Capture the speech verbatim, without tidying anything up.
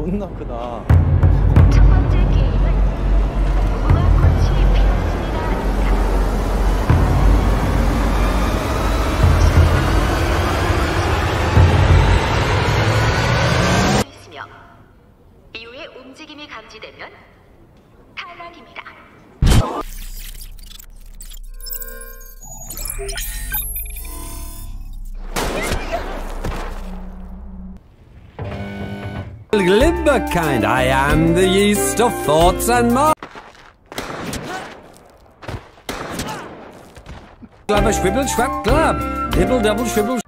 존나 크다. 첫 번째 게임은 무궁화꽃이 피었습니다. 있으며 이후에 움직임이 감지되면 탈락입니다. Glimmerkind, I am the yeast of thoughts and minds. Glabber, schwibble, schwack, glab. Dibble, double, schwibble.